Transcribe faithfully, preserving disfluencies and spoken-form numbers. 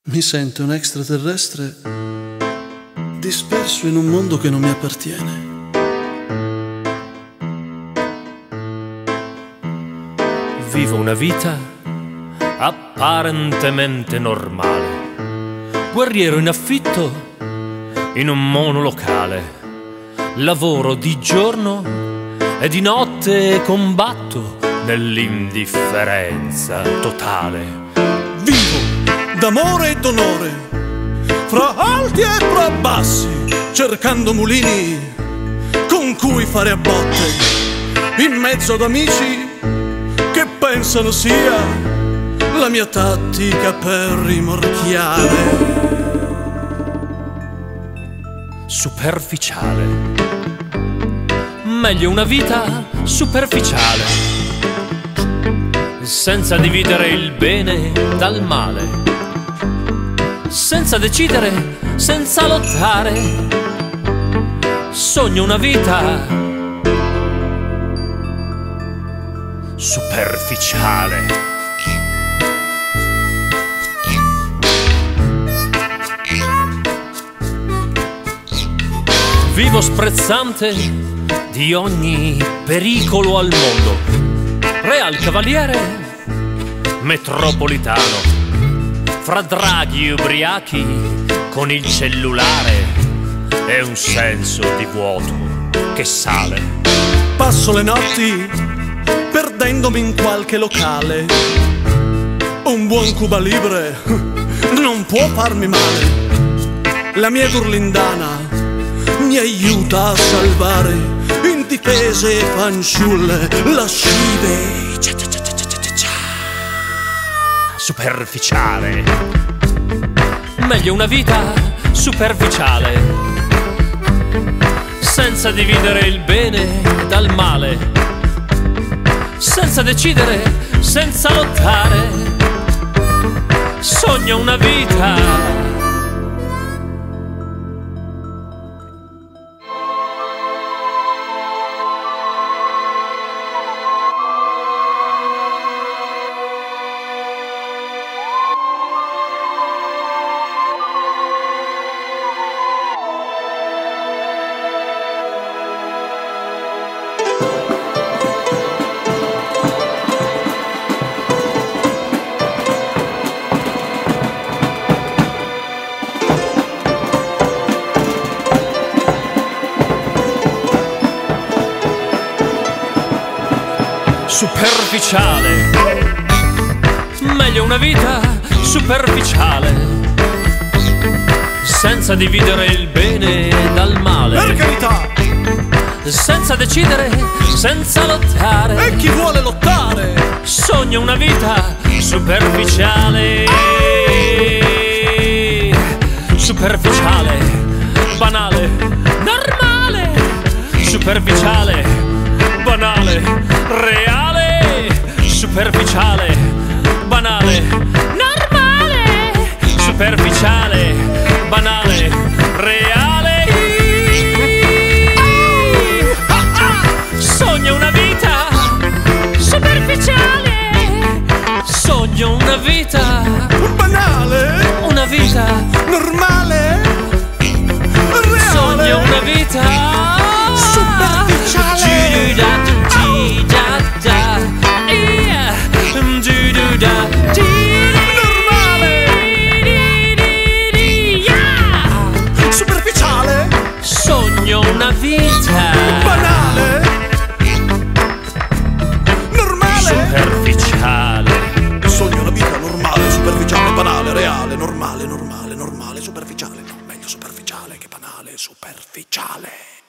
Mi sento un extraterrestre disperso in un mondo che non mi appartiene. Vivo una vita apparentemente normale, guerriero in affitto in un monolocale. Lavoro di giorno e di notte combatto nell'indifferenza totale. Vivo d'amore e d'onore, fra alti e fra bassi, cercando mulini con cui fare a botte, in mezzo ad amici che pensano sia la mia tattica per rimorchiare. Superficiale, meglio una vita superficiale, senza dividere il bene dal male, senza decidere, senza lottare. Sogno una vita superficiale. Vivo sprezzante di ogni pericolo al mondo, real cavaliere metropolitano, fra draghi ubriachi con il cellulare e un senso di vuoto che sale. Passo le notti perdendomi in qualche locale, un buon Cuba Libre non può farmi male. La mia Ghirlindana mi aiuta a salvare indifese fanciulle lascive. Superficiale, meglio una vita superficiale, senza dividere il bene dal male, senza decidere, senza lottare. Sogno una vita superficiale, meglio una vita superficiale, senza dividere il bene dal male, per carità, senza decidere, senza lottare. E chi vuole lottare sogno una vita superficiale, superficiale, banale, normale, superficiale, banale, reale, superficiale, banale, normale, superficiale, banale, reale. Sogno una vita superficiale, sogno una vita banale, una vita normale, reale. Sogno una vita superficiale. Sogno una vita banale, normale, superficiale. Sogno una vita normale, superficiale, banale, reale, normale, normale, normale, superficiale. No, meglio superficiale che banale, superficiale.